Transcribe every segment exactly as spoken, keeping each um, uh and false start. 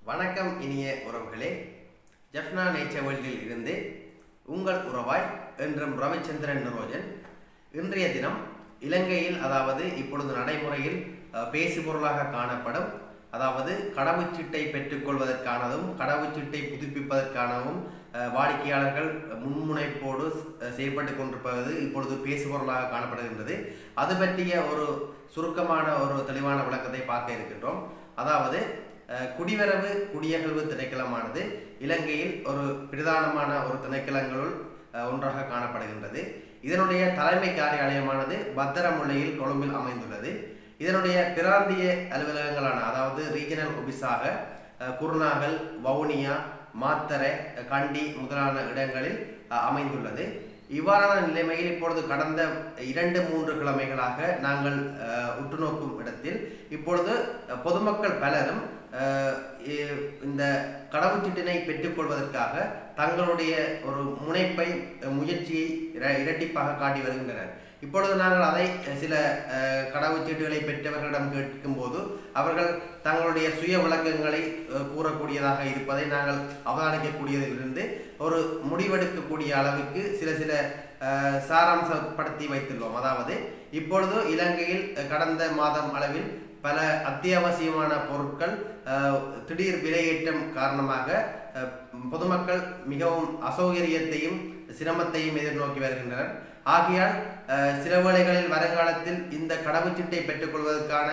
வணக்கம் இனிய உறவுகளே. ஜெஃப்னா நேச்சர் வேர்ல்டில் இருந்து உங்கள் உறவாய் என்றும் ரவிச்சந்திரன் நிரோஜன். இன்றைய தினம் இலங்கையில் அதாவது இப்பொழுது நடைமுறையில் பேசுபொருளாக காணப்படும் அதாவது கடவுச்சீட்டை பெற்றுக்கொள்வதற்கானதும் கடவுச்சீட்டை புதுப்பிப்பதற்கானவும் வாடிக்கையாளர்கள் முன்முனைப்போடு செயல்பட்டு கொண்டிருப்பது இப்பொழுது பேசுபொருளாக காணப்படுகின்றது. அது பற்றிய ஒரு சுருக்கமான ஒரு தெளிவான விளக்கத்தை பார்க்க இருக்கின்றோம். அதாவது குடிவரவு குடியகழ்வு திணைக்களமானது இலங்கையில் ஒரு பிரதானமான ஒரு திணைக்களங்களுள் ஒன்றாக காணப்படுகின்றது. இதனுடைய தலைமை காரியாலயமானது பத்திரமுல்லையில் கொழும்பில் அமைந்துள்ளது. இதனுடைய பிராந்திய அலுவலகங்களான அதாவது ரீஜனல் ஆபீஸாக குருநாகல், வவுனியா, மாத்தரை, கண்டி முதலான இடங்களில் அமைந்துள்ளது. இவ்வாறான நிலைமையில் இப்பொழுது கடந்த இரண்டு மூன்று கிழமைகளாக நாங்கள் உற்று நோக்கும் இடத்தில் இப்பொழுது பொதுமக்கள் பலரும் இந்த கடவுச்சீட்டினை பெற்றுக்கொள்வதற்காக தங்களுடைய ஒரு முனைப்பை முயற்சியை இரட்டிப்பாக காட்டி வருகின்றனர். இப்பொழுது நாங்கள் அதை சில கடவுச்சீட்டுகளை பெற்றவர்களிடம் கேட்கும் போது அவர்கள் தங்களுடைய சுய விளக்கங்களை கூறக்கூடியதாக இருப்பதை நாங்கள் அவதானிக்கக்கூடியதிலிருந்து ஒரு முடிவெடுக்கக்கூடிய அளவுக்கு சில சில சாராம்சப்படுத்தி வைத்துள்ளோம். அதாவது இப்பொழுது இலங்கையில் கடந்த மாதம் அளவில் பல அத்தியாவசியமான பொருட்கள் திடீர் விலையேற்றம் காரணமாக பொதுமக்கள் மிகவும் அசௌகரியத்தையும் சிரமத்தையும் எதிர்நோக்கி வருகின்றனர். ஆகையால் சில வேளைகளில் வருங்காலத்தில் இந்த கடவுச்சீட்டை பெற்றுக்கொள்வதற்கான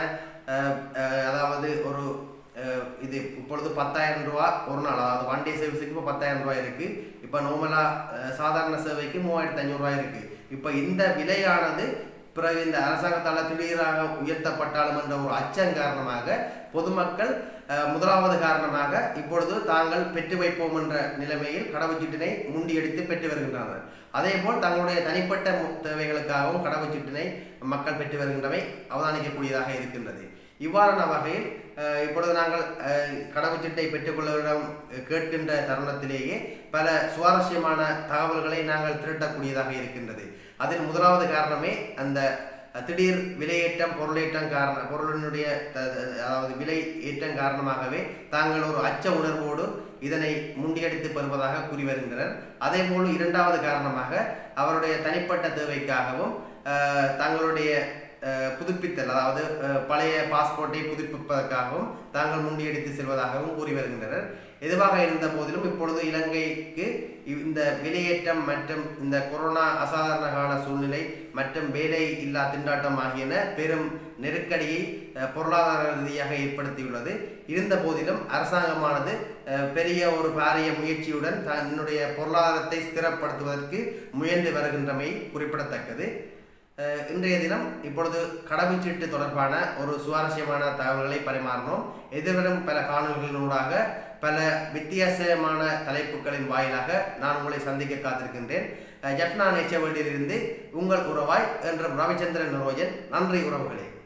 அதாவது ஒரு இது இப்பொழுது பத்தாயிரம் ரூபா ஒரு நாள், அதாவது ஒன் டே சர்வீஸுக்கு இப்போ பத்தாயிரம் ரூபாய் இருக்கு. இப்போ நார்மலா சாதாரண சேவைக்கு மூவாயிரத்தி ஐநூறு ரூபாய் இருக்கு. இப்போ இந்த விலையானது பிறகு இந்த அரசாங்கத்தால் திடீராக உயர்த்தப்பட்டாலும் என்ற ஒரு அச்சம் காரணமாக பொதுமக்கள் முதலாவது காரணமாக இப்பொழுது தாங்கள் பெற்று வைப்போம் என்ற நிலைமையில் கடவுச்சீட்டினை முண்டியடித்து பெற்று வருகின்றனர். அதே போல் தங்களுடைய தனிப்பட்ட தேவைகளுக்காகவும் கடவுச்சீட்டினை மக்கள் பெற்று வருகின்றமை அவதானிக்கக்கூடியதாக இருக்கின்றது. இவ்வாறான வகையில் இப்பொழுது நாங்கள் கடவுச்சீட்டை பெற்றுக்கொள்ளவிடம் கேட்கின்ற தருணத்திலேயே பல சுவாரஸ்யமான தகவல்களை நாங்கள் திரட்டக்கூடியதாக இருக்கின்றது. அதில் முதலாவது காரணமே அந்த திடீர் விலையேற்றம் பொருளேற்றம் காரணம் பொருளினுடைய அதாவது விலை ஏற்றம் காரணமாகவே தாங்கள் ஒரு அச்ச உணர்வோடு இதனை முண்டியடித்து பெறுவதாக கூறி வருகின்றனர். அதே போல் இரண்டாவது காரணமாக அவருடைய தனிப்பட்ட தேவைக்காகவும் தங்களுடைய புதுப்பித்தல் அதாவது பழைய பாஸ்போர்ட்டை புதுப்பிப்பதற்காகவும் தாங்கள் முண்டியடித்து செல்வதாகவும் கூறி வருகின்றனர். எதுவாக இருந்த போதிலும் இப்பொழுது இலங்கைக்கு இந்த விலையேற்றம் மற்றும் இந்த கொரோனா அசாதாரண கால சூழ்நிலை மற்றும் வேலை இல்லா திண்டாட்டம் ஆகியன பெரும் நெருக்கடியை பொருளாதார ரீதியாக ஏற்படுத்தியுள்ளது. இருந்த போதிலும் அரசாங்கமானது பெரிய ஒரு பாரிய முயற்சியுடன் தன்னுடைய பொருளாதாரத்தை ஸ்திரப்படுத்துவதற்கு முயன்று வருகின்றமை குறிப்பிடத்தக்கது. இன்றைய தினம் இப்பொழுது கடவுச்சீட்டு தொடர்பான ஒரு சுவாரஸ்யமான தகவல்களை பரிமாறினோம். எதிர்வரும் பல காணொலிகளினூடாக பல வித்தியாசமான தலைப்புகளின் வாயிலாக நான் உங்களை சந்திக்க காத்திருக்கின்றேன். ஜெஃப்னா நேச்சர் வேர்ல்டில் இருந்து உங்கள் உறவாய் என்ற ரவிச்சந்திரன் நிரோஜன். நன்றி உறவுகளே.